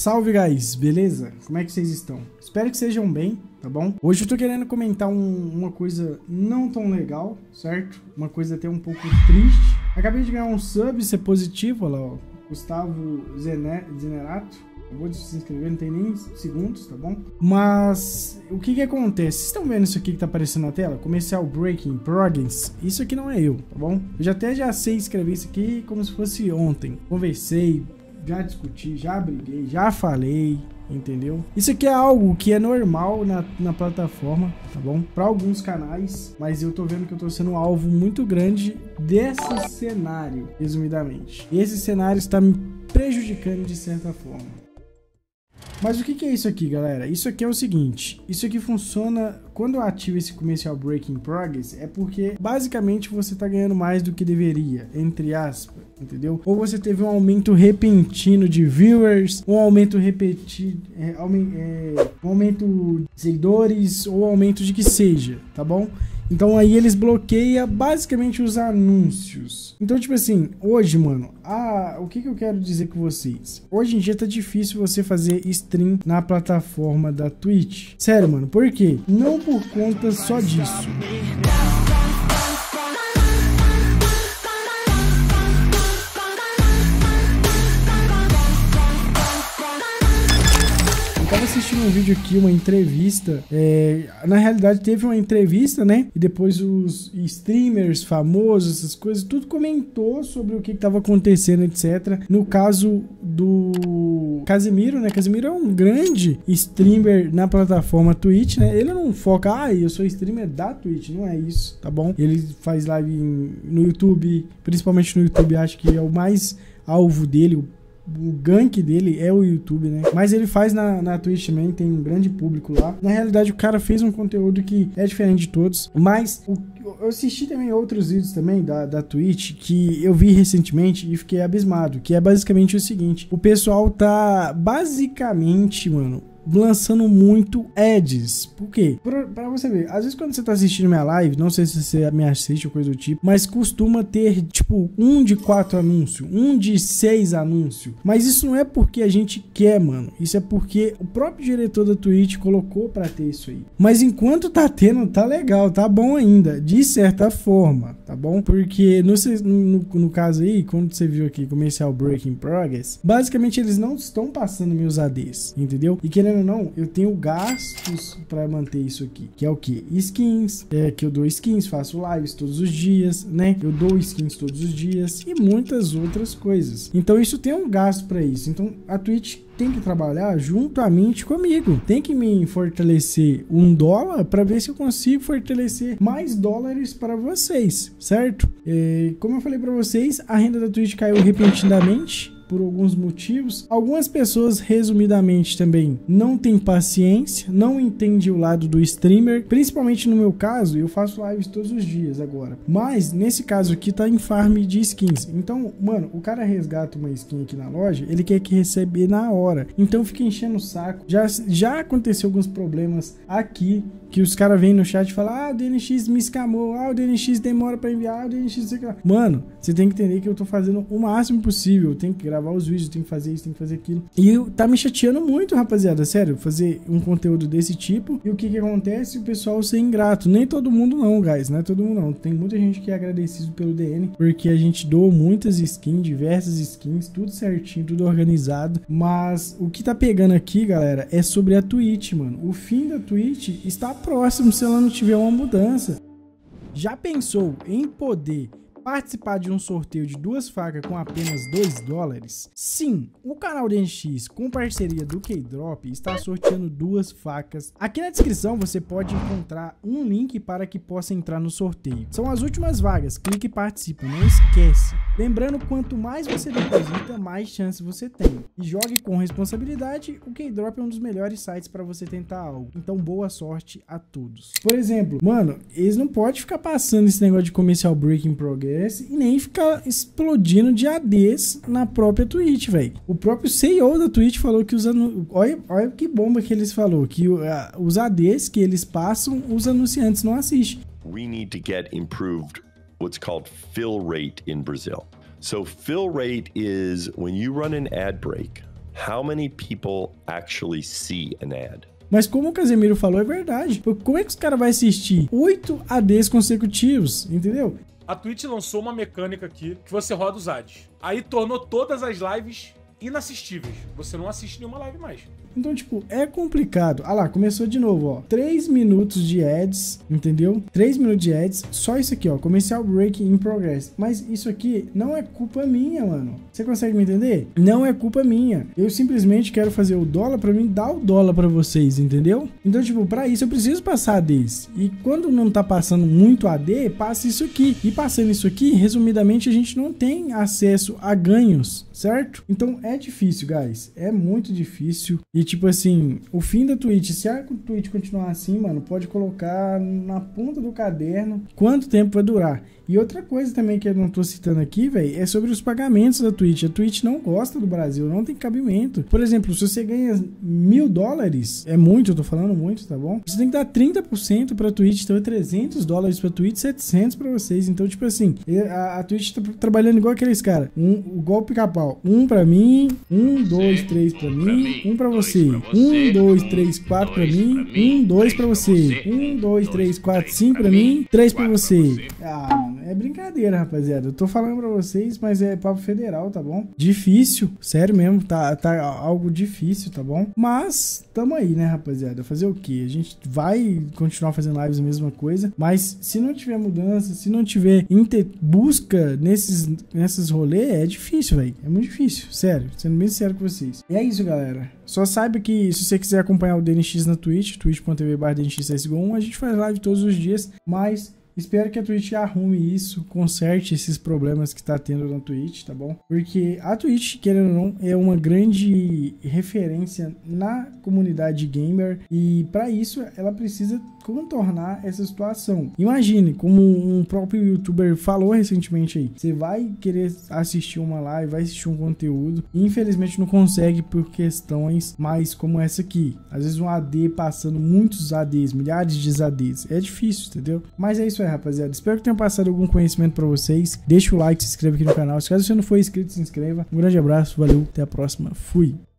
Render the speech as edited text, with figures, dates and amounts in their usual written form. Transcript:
Salve, guys, beleza? Como é que vocês estão? Espero que sejam bem, tá bom? Hoje eu tô querendo comentar uma coisa não tão legal, certo? Uma coisa até um pouco triste. Acabei de ganhar um sub, isso é positivo, olha lá, ó. Gustavo Zenerato. Acabou de se inscrever, não tem nem segundos, tá bom? Mas o que acontece? Vocês estão vendo isso aqui que tá aparecendo na tela? Comercial Breaking Progress. Isso aqui não é eu, tá bom? Eu já sei escrever isso aqui como se fosse ontem. Conversei, já discuti, já briguei, já falei, entendeu? Isso aqui é algo que é normal na plataforma, tá bom? Para alguns canais, mas eu tô vendo que eu tô sendo um alvo muito grande desse cenário, resumidamente. E esse cenário está me prejudicando de certa forma. Mas o que é isso aqui, galera? Isso aqui é o seguinte, isso aqui funciona quando eu ativo esse Comercial Breaking Progress, é porque basicamente você tá ganhando mais do que deveria, entre aspas, entendeu? Ou você teve um aumento repentino de viewers, um aumento repetido, um aumento de seguidores, ou aumento de que seja, tá bom? Então aí eles bloqueiam basicamente os anúncios. Então tipo assim, hoje, mano, o que eu quero dizer com vocês? Hoje em dia tá difícil você fazer stream na plataforma da Twitch. Sério, mano, por quê? Não por conta só disso. Eu tava assistindo um vídeo aqui, uma entrevista, na realidade teve uma entrevista, né, e depois os streamers famosos, essas coisas, tudo comentou sobre o que tava acontecendo, etc. No caso do Casemiro, né, Casemiro é um grande streamer na plataforma Twitch, né, ele não foca, eu sou streamer da Twitch, não é isso, tá bom? Ele faz live no YouTube, principalmente no YouTube, acho que é o mais alvo dele, o gank dele é o YouTube, né? Mas ele faz na Twitch também, tem um grande público lá. Na realidade, o cara fez um conteúdo que é diferente de todos. Mas eu assisti também outros vídeos também da Twitch que eu vi recentemente e fiquei abismado. Que é basicamente o seguinte: o pessoal tá basicamente, mano, lançando muito ads. Por quê? Pra você ver, às vezes quando você tá assistindo minha live, não sei se você me assiste ou coisa do tipo, mas costuma ter, tipo, 1 de 4 anúncios, 1 de 6 anúncios. Mas isso não é porque a gente quer, mano. Isso é porque o próprio diretor da Twitch colocou pra ter isso aí. Mas enquanto tá tendo, tá legal, tá bom ainda, de certa forma, tá bom? Porque no caso aí, quando você viu aqui, Comercial Breaking Progress, basicamente eles não estão passando meus ADs, entendeu? E querendo ou não, eu tenho gastos para manter isso aqui, que é o que? Skins, que eu dou skins, faço lives todos os dias, né? Eu dou skins todos os dias e muitas outras coisas. Então isso tem um gasto para isso. Então a Twitch tem que trabalhar juntamente comigo, tem que me fortalecer $1 para ver se eu consigo fortalecer mais dólares para vocês, certo? Como eu falei para vocês, a renda da Twitch caiu repentinamente por alguns motivos. Algumas pessoas, resumidamente também, não tem paciência, não entende o lado do streamer, principalmente no meu caso, eu faço lives todos os dias agora, mas nesse caso aqui tá em farm de skins. Então, mano, o cara resgata uma skin aqui na loja, ele quer que receber na hora, então fica enchendo o saco. Já aconteceu alguns problemas aqui, que os caras vêm no chat e falam, o DNX me escamou, o DNX demora pra enviar, o DNX... Mano, você tem que entender que eu tô fazendo o máximo possível, eu tenho que gravar os vídeos, tem que fazer isso, tem que fazer aquilo. E tá me chateando muito, rapaziada, sério, fazer um conteúdo desse tipo. E o que acontece? O pessoal ser ingrato. Nem todo mundo não, guys, não é todo mundo não. Tem muita gente que é agradecido pelo DN, porque a gente doa muitas skins, diversas skins, tudo certinho, tudo organizado. Mas o que tá pegando aqui, galera, é sobre a Twitch, mano. O fim da Twitch está próximo se ela não tiver uma mudança. Já pensou em poder participar de um sorteio de 2 facas com apenas $2? Sim, o canal DNX, com parceria do K-Drop, está sorteando 2 facas. Aqui na descrição você pode encontrar um link para que possa entrar no sorteio. São as últimas vagas, clique e participe, não esquece. Lembrando, quanto mais você deposita, mais chance você tem. E jogue com responsabilidade, o K-Drop é um dos melhores sites para você tentar algo. Então boa sorte a todos. Por exemplo, mano, eles não podem ficar passando esse negócio de Comercial Breaking Progress e nem ficar explodindo de ADs na própria Twitch, velho. O próprio CEO da Twitch falou que olha que bomba que eles falou, que os ADs que eles passam, os anunciantes não assistem. We need to get improved what's called fill rate in Brazil. So fill rate is when you run an ad break, how many people actually see an ad? Mas como o Casemiro falou, é verdade. Como é que os caras vão assistir 8 ADs consecutivos, entendeu? A Twitch lançou uma mecânica aqui que você roda os ads. Aí tornou todas as lives inassistíveis. Você não assiste nenhuma live mais. Então, tipo, é complicado. Ah lá, começou de novo, ó. 3 minutos de ads, entendeu? 3 minutos de ads. Só isso aqui, ó. Comercial break in progress. Mas isso aqui não é culpa minha, mano. Você consegue me entender? Não é culpa minha. Eu simplesmente quero fazer o dólar pra mim, dar o dólar pra vocês, entendeu? Então, tipo, pra isso eu preciso passar ADs. E quando não tá passando muito AD, passa isso aqui. E passando isso aqui, resumidamente, a gente não tem acesso a ganhos, certo? Então, é difícil, guys. É muito difícil. E tipo assim, o fim da Twitch, se a Twitch continuar assim, mano, pode colocar na ponta do caderno quanto tempo vai durar. E outra coisa também que eu não tô citando aqui, velho, é sobre os pagamentos da Twitch. A Twitch não gosta do Brasil, não tem cabimento. Por exemplo, se você ganha $1.000, é muito, eu tô falando muito, tá bom? Você tem que dar 30% pra Twitch, então é $300 pra Twitch, 700 pra vocês. Então, tipo assim, a Twitch tá trabalhando igual aqueles caras. Igual o pica-pau. Um pra mim, 1, 2, 3 pra mim, um pra você. 1, 2, 3, 4 pra mim, 1, 2 pra você. 1, 2, 3, 4, 5 pra mim, 3 pra você. Ah, é brincadeira, rapaziada. Eu tô falando pra vocês, mas é papo federal, tá bom? Difícil, sério mesmo, tá algo difícil, tá bom? Mas tamo aí, né, rapaziada? Fazer o quê? A gente vai continuar fazendo lives a mesma coisa, mas se não tiver mudança, se não tiver busca nesses rolês, é difícil, velho. É muito difícil, sério, sendo bem sincero com vocês. E é isso, galera. Só saiba que se você quiser acompanhar o DNX na Twitch, twitch.tv/DNXCSGO1, a gente faz live todos os dias, mas espero que a Twitch arrume isso, conserte esses problemas que tá tendo na Twitch, tá bom? Porque a Twitch, querendo ou não, é uma grande referência na comunidade gamer e para isso ela precisa contornar essa situação. Imagine, como um próprio youtuber falou recentemente aí, você vai querer assistir uma live, vai assistir um conteúdo e infelizmente não consegue por questões mais como essa aqui. Às vezes um AD passando muitos ADs, milhares de ADs. É difícil, entendeu? Mas é isso aí, rapaziada. Espero que tenha passado algum conhecimento pra vocês. Deixa o like, se inscreva aqui no canal. Se caso você não for inscrito, se inscreva. Um grande abraço, valeu, até a próxima. Fui!